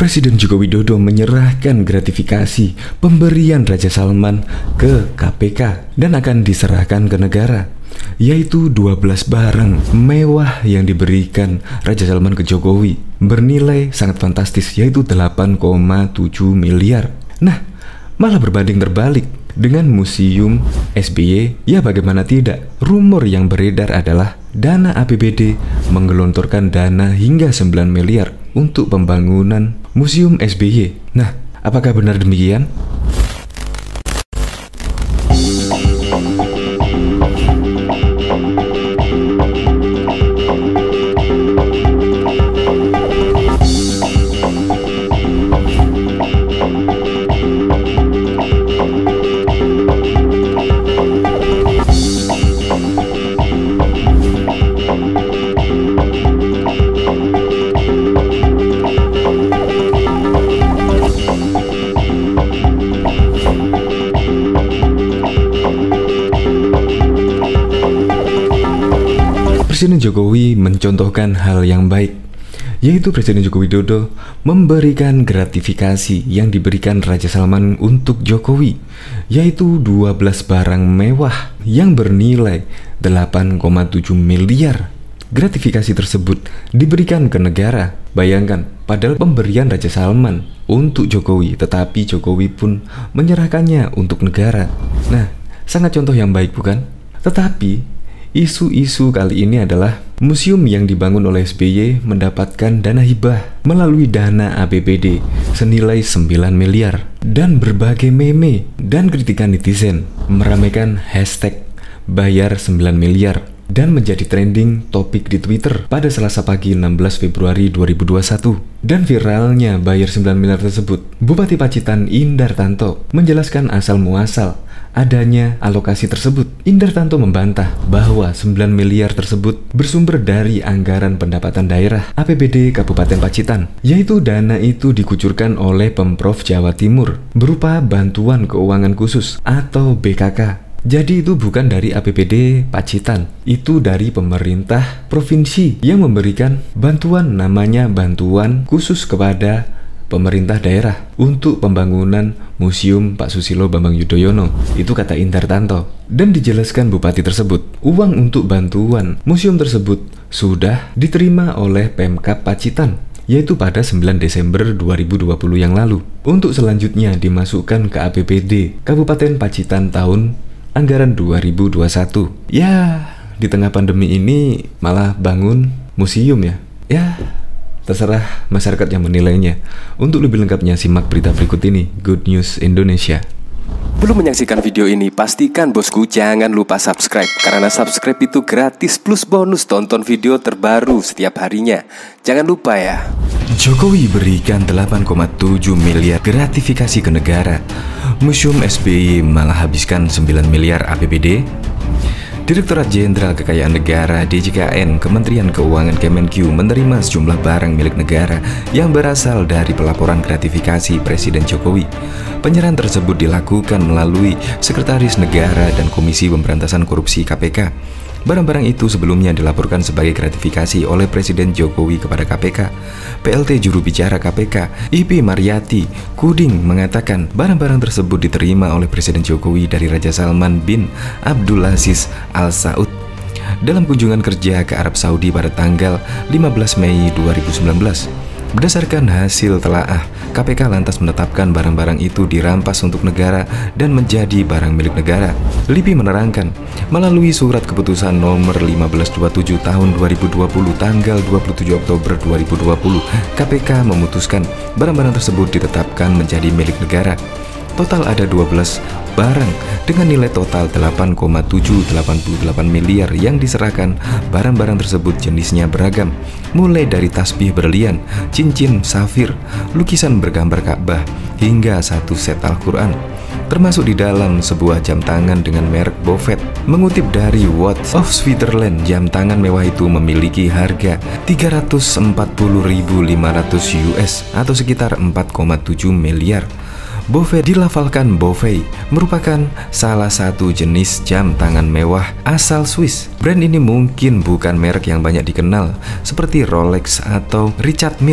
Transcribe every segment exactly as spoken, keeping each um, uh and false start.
Presiden Joko Widodo menyerahkan gratifikasi pemberian Raja Salman ke K P K dan akan diserahkan ke negara, yaitu dua belas barang mewah yang diberikan Raja Salman ke Jokowi bernilai sangat fantastis, yaitu delapan koma tujuh miliar. Nah, malah berbanding terbalik dengan Museum S B Y. Ya bagaimana tidak, rumor yang beredar adalah dana A P B D menggelontorkan dana hingga sembilan miliar untuk pembangunan Museum S B Y. Nah, apakah benar demikian? Presiden Jokowi mencontohkan hal yang baik, yaitu Presiden Joko Widodo memberikan gratifikasi yang diberikan Raja Salman untuk Jokowi, yaitu dua belas barang mewah yang bernilai delapan koma tujuh miliar. Gratifikasi tersebut diberikan ke negara. Bayangkan, padahal pemberian Raja Salman untuk Jokowi, tetapi Jokowi pun menyerahkannya untuk negara. Nah, sangat contoh yang baik bukan? Tetapi isu-isu kali ini adalah museum yang dibangun oleh S B Y mendapatkan dana hibah melalui dana A P B D senilai sembilan miliar, dan berbagai meme dan kritikan netizen meramaikan hashtag bayar sembilan miliar dan menjadi trending topik di Twitter pada Selasa pagi enam belas Februari dua ribu dua puluh satu. Dan viralnya bayar sembilan miliar tersebut, Bupati Pacitan Indartanto menjelaskan asal muasal adanya alokasi tersebut. Indartanto membantah bahwa sembilan miliar tersebut bersumber dari anggaran pendapatan daerah A P B D Kabupaten Pacitan, yaitu dana itu dikucurkan oleh Pemprov Jawa Timur berupa bantuan keuangan khusus atau B K K. Jadi itu bukan dari A P B D Pacitan, itu dari pemerintah provinsi yang memberikan bantuan, namanya bantuan khusus kepada pemerintah daerah untuk pembangunan Museum Pak Susilo Bambang Yudhoyono. Itu kata Indartanto. Dan dijelaskan bupati tersebut, uang untuk bantuan museum tersebut sudah diterima oleh Pemkab Pacitan, yaitu pada sembilan Desember dua ribu dua puluh yang lalu. Untuk selanjutnya dimasukkan ke A P B D Kabupaten Pacitan tahun anggaran dua ribu dua puluh satu. Ya, di tengah pandemi ini malah bangun museum ya. Ya, terserah masyarakat yang menilainya. Untuk lebih lengkapnya simak berita berikut ini. Good News Indonesia. Belum menyaksikan video ini, pastikan bosku jangan lupa subscribe, karena subscribe itu gratis plus bonus tonton video terbaru setiap harinya. Jangan lupa ya. Jokowi berikan delapan koma tujuh miliar gratifikasi ke negara. Museum S B Y malah habiskan sembilan miliar A P B D. Direktorat Jenderal Kekayaan Negara D J K N Kementerian Keuangan Kemenq menerima sejumlah barang milik negara yang berasal dari pelaporan gratifikasi Presiden Jokowi. Penyerahan tersebut dilakukan melalui Sekretaris Negara dan Komisi Pemberantasan Korupsi K P K. Barang-barang itu sebelumnya dilaporkan sebagai gratifikasi oleh Presiden Jokowi kepada K P K. P L T juru bicara K P K, I P Mariati Kuding, mengatakan barang-barang tersebut diterima oleh Presiden Jokowi dari Raja Salman bin Abdulaziz Al Saud dalam kunjungan kerja ke Arab Saudi pada tanggal lima belas Mei dua ribu sembilan belas. Berdasarkan hasil telaah, K P K lantas menetapkan barang-barang itu dirampas untuk negara dan menjadi barang milik negara. Lipi menerangkan, melalui surat keputusan nomor lima belas dua puluh tujuh tahun dua ribu dua puluh tanggal dua puluh tujuh Oktober dua ribu dua puluh, K P K memutuskan barang-barang tersebut ditetapkan menjadi milik negara. Total ada dua belas barang dengan nilai total delapan koma tujuh delapan delapan miliar yang diserahkan. Barang-barang tersebut jenisnya beragam, mulai dari tasbih berlian, cincin safir, lukisan bergambar Ka'bah, hingga satu set Al-Quran, termasuk di dalam sebuah jam tangan dengan merek Bovet. Mengutip dari Watch of Switzerland, jam tangan mewah itu memiliki harga tiga ratus empat puluh ribu lima ratus U S atau sekitar empat koma tujuh miliar. Bovet dilafalkan Bovet, merupakan salah satu jenis jam tangan mewah asal Swiss. Brand ini mungkin bukan merek yang banyak dikenal seperti Rolex atau Richard Mille.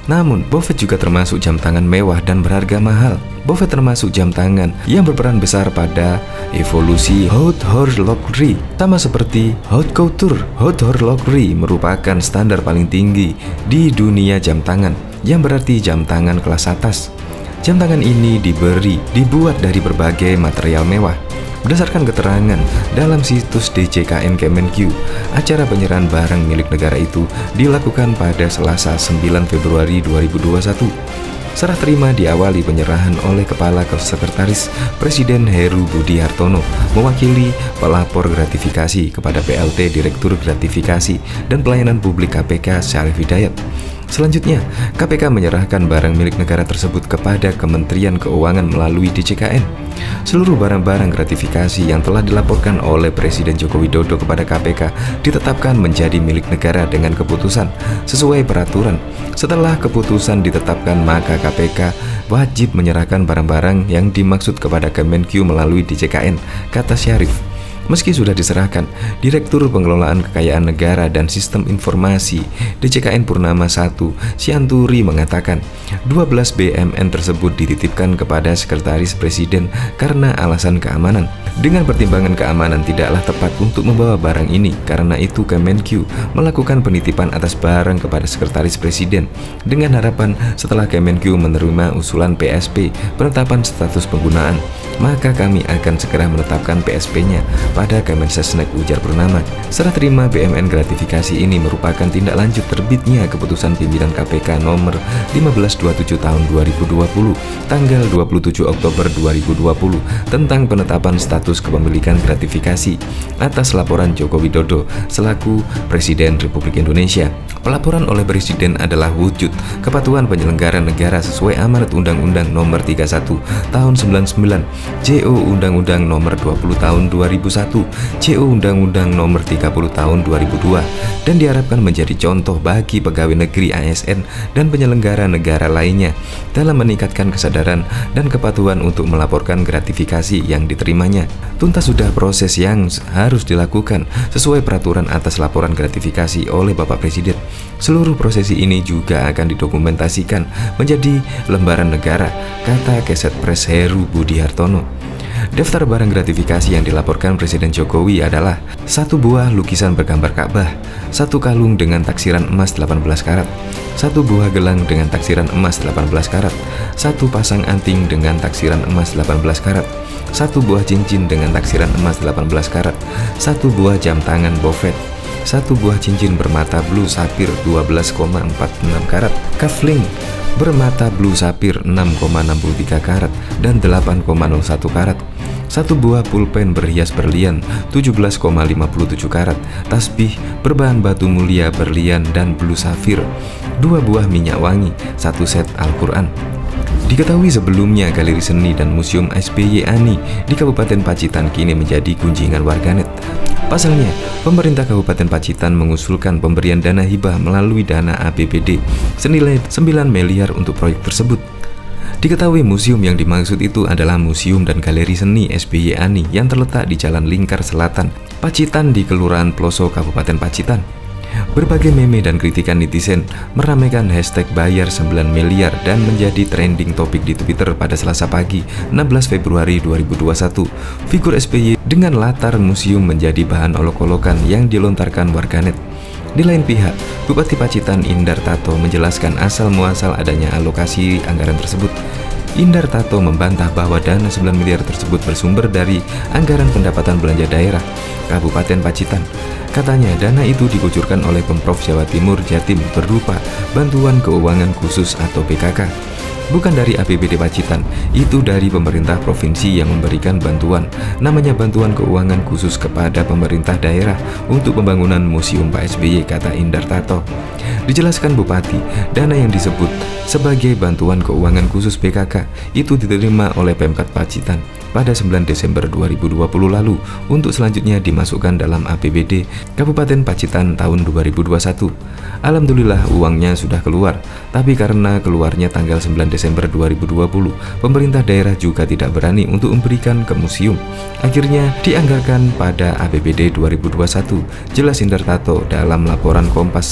Namun, Buffett juga termasuk jam tangan mewah dan berharga mahal. Buffett termasuk jam tangan yang berperan besar pada evolusi haute horlogerie. Sama seperti haute couture, haute horlogerie merupakan standar paling tinggi di dunia jam tangan, yang berarti jam tangan kelas atas. Jam tangan ini diberi, dibuat dari berbagai material mewah. Berdasarkan keterangan dalam situs D J K N Kemenq, acara penyerahan barang milik negara itu dilakukan pada Selasa sembilan Februari dua ribu dua puluh satu. Serah terima diawali penyerahan oleh Kepala Sekretaris Presiden Heru Budi Hartono mewakili pelapor gratifikasi kepada P L T Direktur Gratifikasi dan Pelayanan Publik K P K Syarif Hidayat. Selanjutnya, K P K menyerahkan barang milik negara tersebut kepada Kementerian Keuangan melalui D J K N. Seluruh barang-barang gratifikasi yang telah dilaporkan oleh Presiden Joko Widodo kepada K P K ditetapkan menjadi milik negara dengan keputusan sesuai peraturan. Setelah keputusan ditetapkan, maka K P K wajib menyerahkan barang-barang yang dimaksud kepada Kemenq melalui D J K N, kata Syarif. Meski sudah diserahkan, Direktur Pengelolaan Kekayaan Negara dan Sistem Informasi D J K N Purnama satu Sianturi mengatakan dua belas B M N tersebut dititipkan kepada Sekretaris Presiden karena alasan keamanan. Dengan pertimbangan keamanan tidaklah tepat untuk membawa barang ini, karena itu Kemenq melakukan penitipan atas barang kepada Sekretaris Presiden dengan harapan setelah Kemenq menerima usulan P S P penetapan status penggunaan, maka kami akan segera menetapkan P S P-nya pada Kemensesnek, ujar Purnama. Serah terima B M N gratifikasi ini merupakan tindak lanjut terbitnya keputusan pimpinan K P K nomor lima belas dua puluh tujuh tahun dua ribu dua puluh tanggal dua puluh tujuh Oktober dua ribu dua puluh tentang penetapan status kepemilikan gratifikasi atas laporan Joko Widodo selaku Presiden Republik Indonesia. Pelaporan oleh Presiden adalah wujud kepatuhan penyelenggara negara sesuai amanat Undang-Undang nomor tiga puluh satu tahun sembilan puluh sembilan, J O Undang-Undang nomor dua puluh tahun dua ribu satu, J O Undang-Undang nomor tiga puluh tahun dua ribu dua, dan diharapkan menjadi contoh bagi pegawai negeri A S N dan penyelenggara negara lainnya dalam meningkatkan kesadaran dan kepatuhan untuk melaporkan gratifikasi yang diterimanya. Tuntas sudah proses yang harus dilakukan sesuai peraturan atas laporan gratifikasi oleh Bapak Presiden. Seluruh prosesi ini juga akan didokumentasikan menjadi lembaran negara, kata Keset Pres Heru Budi Hartono. Daftar barang gratifikasi yang dilaporkan Presiden Jokowi adalah satu buah lukisan bergambar Ka'bah, satu kalung dengan taksiran emas delapan belas karat, satu buah gelang dengan taksiran emas delapan belas karat, satu pasang anting dengan taksiran emas delapan belas karat, satu buah cincin dengan taksiran emas delapan belas karat, satu buah jam tangan Buffett, satu buah cincin bermata blue sapir dua belas koma empat enam karat, cufflink bermata blue sapir enam koma enam tiga karat dan delapan koma nol satu karat, satu buah pulpen berhias berlian tujuh belas koma lima tujuh karat, tasbih berbahan batu mulia berlian dan blue safir, dua buah minyak wangi, satu set Al-Quran. Diketahui sebelumnya Galeri Seni dan Museum S B Y Ani di Kabupaten Pacitan kini menjadi gunjingan warganet. Pasalnya, pemerintah Kabupaten Pacitan mengusulkan pemberian dana hibah melalui dana A P B D senilai sembilan miliar untuk proyek tersebut. Diketahui museum yang dimaksud itu adalah Museum dan Galeri Seni S B Y Ani yang terletak di Jalan Lingkar Selatan, Pacitan di Kelurahan Ploso, Kabupaten Pacitan. Berbagai meme dan kritikan netizen meramaikan hashtag bayar sembilan miliar dan menjadi trending topik di Twitter pada Selasa pagi enam belas Februari dua ribu dua puluh satu. Figur S B Y dengan latar museum menjadi bahan olok-olokan yang dilontarkan warganet. Di lain pihak, Bupati Pacitan Indar Tato menjelaskan asal-muasal adanya alokasi anggaran tersebut. Indar Tato membantah bahwa dana sembilan miliar tersebut bersumber dari anggaran pendapatan belanja daerah Kabupaten Pacitan. Katanya dana itu dikucurkan oleh Pemprov Jawa Timur Jatim berupa bantuan keuangan khusus atau B K K. Bukan dari A P B D Pacitan, itu dari pemerintah provinsi yang memberikan bantuan, namanya bantuan keuangan khusus kepada pemerintah daerah untuk pembangunan Museum Pak S B Y, kata Indar Tato. Dijelaskan Bupati, dana yang disebut sebagai bantuan keuangan khusus B K K itu diterima oleh Pemkab Pacitan pada sembilan Desember dua ribu dua puluh lalu untuk selanjutnya dimasukkan dalam A P B D Kabupaten Pacitan tahun dua ribu dua puluh satu. Alhamdulillah uangnya sudah keluar, tapi karena keluarnya tanggal sembilan Desember dua ribu dua puluh, pemerintah daerah juga tidak berani untuk memberikan ke museum. Akhirnya dianggarkan pada A P B D dua ribu dua puluh satu, jelas Indar Tato dalam laporan Kompas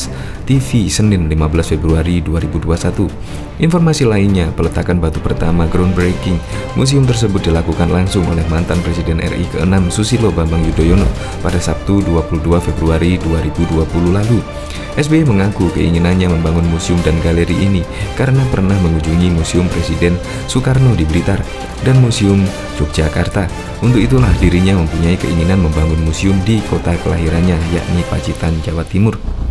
T V Senin lima belas Februari dua ribu dua puluh satu. Informasi lainnya, peletakan batu pertama groundbreaking museum tersebut dilakukan langsung oleh mantan Presiden R I keenam Susilo Bambang Yudhoyono pada Sabtu dua puluh dua Februari dua ribu dua puluh lalu. S B Y mengaku keinginannya membangun museum dan galeri ini karena pernah mengunjungi Museum Presiden Soekarno di Blitar dan Museum Yogyakarta. Untuk itulah dirinya mempunyai keinginan membangun museum di kota kelahirannya, yakni Pacitan, Jawa Timur.